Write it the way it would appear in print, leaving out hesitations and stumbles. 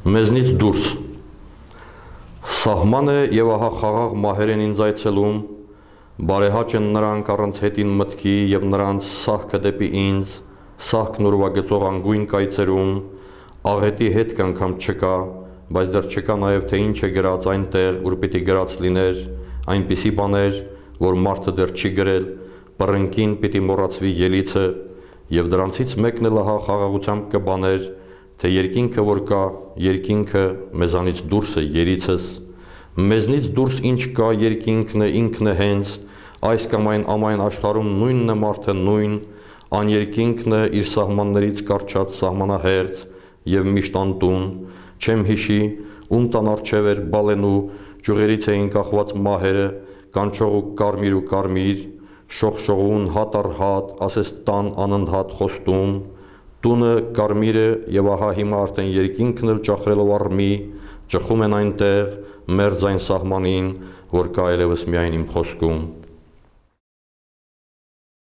մեզնից դուրս։ Սահման է եւ ահա խաղաղ մահեր են ինձ այցելում, բարեհաճ են նրանք առանց հետին մտքի եւ նրանց սահքը դեպի ինձ, սահքն ուրվագծող անգույն կայծերում, աղետի հետք անգամ չկա, բայց դեռ չկա նաեւ թե ինչ է գրած այնտեղ, ուր պիտի գրած լիներ, այնպիսի բաներ, որ մարդը դեռ չի գրել, պռնկին պիտի մոռացվի ելիցը, եւ դրանցից մեկն էլ ահա խաղաղությամբ կբաներ, թե երկինքը որ կա, երկինքը մեզանից դուրս է երիցս, մեզնից դուրս ինչ կա, երկինքն է, ինքն է հենց, այս կամ այն ամայն աշխարհում նույնն է մարդը նույն, աներկինքն է իր սահմաններից կարճած սահմանահերձ եւ միշտ անտուն, չեմ հիշի, ում տան առջև էր բալենու, ճյուղերից էին կախված մահերը, կանչող ու կարմիր, շողշողուն հատ առ հատ, ասես տան անընդհատ խոստում, տունը կարմիր է եւ ահա հիմա արդեն երկինքն էլ ճախրելով առմի, ճխում են այնտեղ, մերձ այն սահմանին, որ կա այլևս միայն իմ խոսքում։